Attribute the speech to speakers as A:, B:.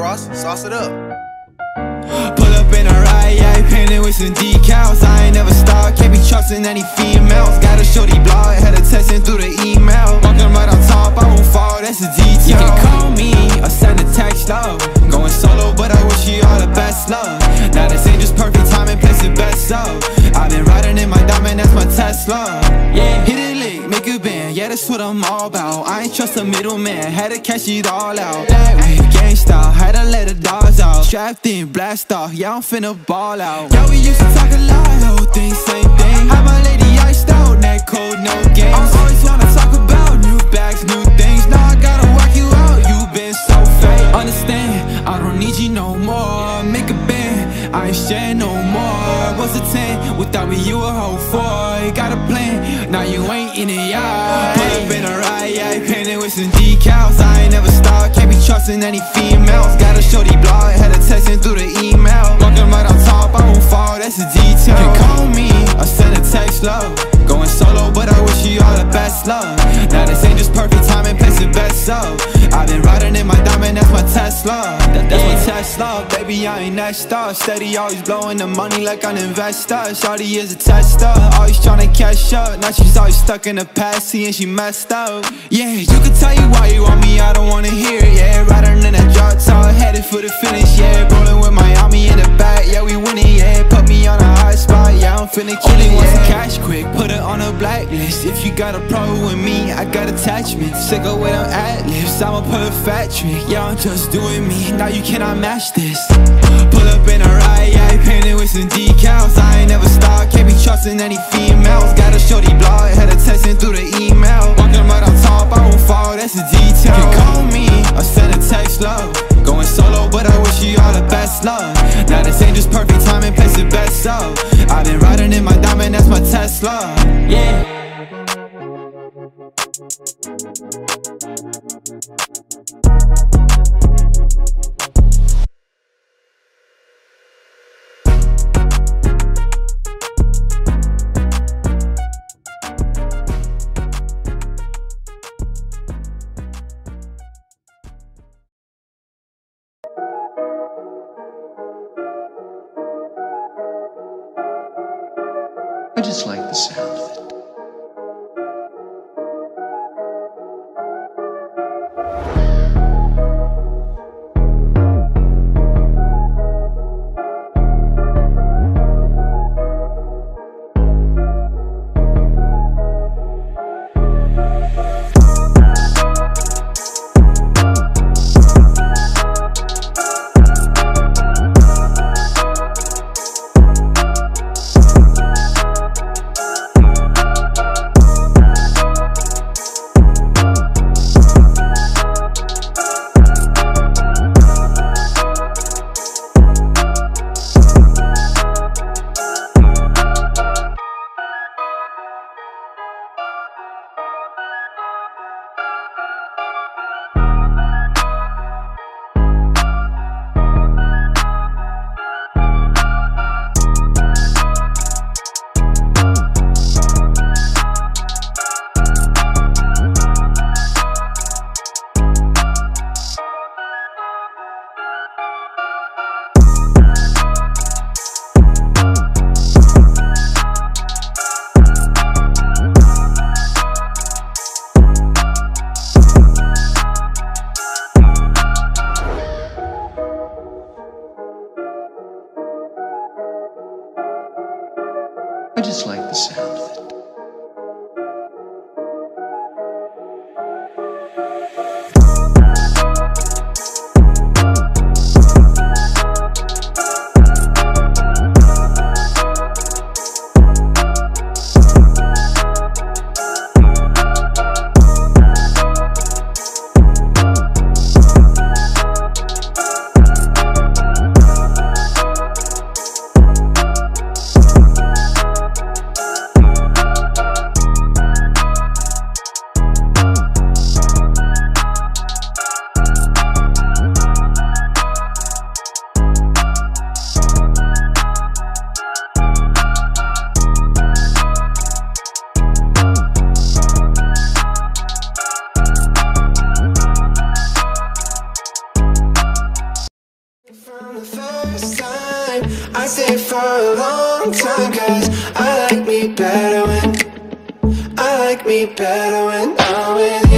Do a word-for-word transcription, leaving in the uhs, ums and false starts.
A: Ross, sauce it up.
B: Pull up in a ride, yeah, painted with some decals. I ain't never stopped, can't be trusting any females. Got a shorty blog, had her texting through the email. Walking right on top, I won't fall, that's a detail. You can call me or send a text, love. Going solo, but I wish you all the best, love. Now this ain't just perfect timing, place it best, so I've been riding in my diamond, that's my Tesla. Yeah, hit it lick, make a band, yeah, that's what I'm all about. I ain't trust a middleman, had to cash it all out. That way, gang style, had to let the dogs out. Strapped in, blast off, yeah, I'm finna ball out. Yeah, we used to talk a lot, whole thing, same thing. Had my lady iced out, neck cold, no games. I always wanna talk about new bags, new things. Now I gotta work you out, you been so fake. Understand, I don't need you no more. Make a band, I ain't sharing no more. What's a ten? Without me, you a whole four. You got a plan, now you ain't in it, yeah. Pull up in a ride, yeah, painted with some decals. I ain't never stopped, can't be trusting any females. Got a shorty blog, had her texting through the email. Walking right on top, I won't fall, that's a detail. You can call me or send a text, love. Going solo, but I wish you all the best, love. Now this ain't just perfect timing, place it best, so I've been riding in my diamond, that's my Tesla. That, that's my Tesla, baby, I ain't next up. Steady, always blowing the money like an investor. Shawty is a tester, always tryna catch up. Now she's always stuck in the past, seeing she messed up. Yeah, you can tell you why you want me, I don't wanna hear it, yeah. Riding in that drop top, headed for the finish, yeah. Rolling with Miami in the back, yeah, we winning, yeah. Put me on a high spot, yeah, I'm finna kill it, yeah. Cash quick, put it on a blacklist. If you got a problem with me, I got attachments. Sick of with them ad-libs, I'm a perfect trick. Yeah, I'm just doing me, now you cannot match this. Pull up in a ride, yeah, painted with some decals. I ain't never stopped, can't be trusting any females. Got a shorty blog, had her texting through the email. Walking right on top, I won't fall, that's a detail. You can call me or send a text, love. Going solo, but I wish you all the best, love. Now this ain't just perfect timing, place it best, so I've been riding in my diamond, that's my Tesla. Yeah.
C: I just like the sound of it. I just like the sound of it.
B: time. I stay for a long time, cause I like me better when I like me better when I'm with you.